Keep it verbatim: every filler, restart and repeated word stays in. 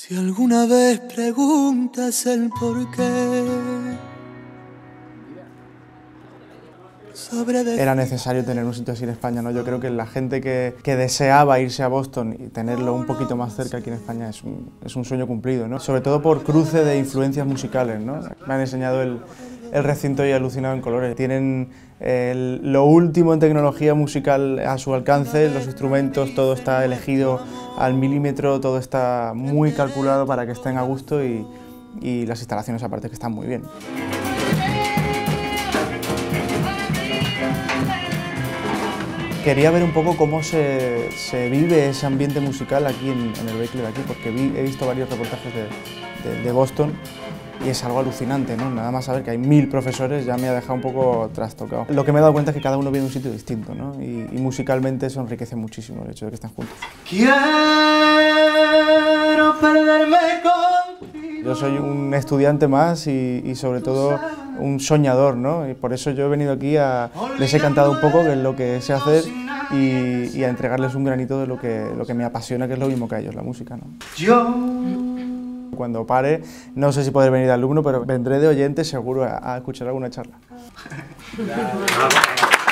Si alguna vez preguntas el por qué, era necesario tener un sitio así en España, ¿no? Yo creo que la gente que, que deseaba irse a Boston y tenerlo un poquito más cerca aquí en España es un, es un sueño cumplido, ¿no? Sobre todo por cruce de influencias musicales, ¿no? Me han enseñado el, el recinto y alucinado en colores. Tienen el, lo último en tecnología musical a su alcance, los instrumentos, todo está elegido al milímetro, todo está muy calculado para que estén a gusto y, y las instalaciones aparte que están muy bien. Quería ver un poco cómo se, se vive ese ambiente musical aquí en, en el Berklee de aquí, porque vi, he visto varios reportajes de, de, de Boston y es algo alucinante, ¿no? Nada más saber que hay mil profesores ya me ha dejado un poco trastocado. Lo que me he dado cuenta es que cada uno viene de un sitio distinto, ¿no? Y, y musicalmente eso enriquece muchísimo el hecho de que estén juntos. Quiero perderme contigo. Yo soy un estudiante más y, y sobre todo un soñador, ¿no? Y por eso yo he venido aquí a... les he cantado un poco, que es lo que sé hacer, y, y a entregarles un granito de lo que, lo que me apasiona, que es lo mismo que a ellos, la música, ¿no? Yo... Cuando pare, no sé si podré venir de alumno, pero vendré de oyente seguro a, a escuchar alguna charla.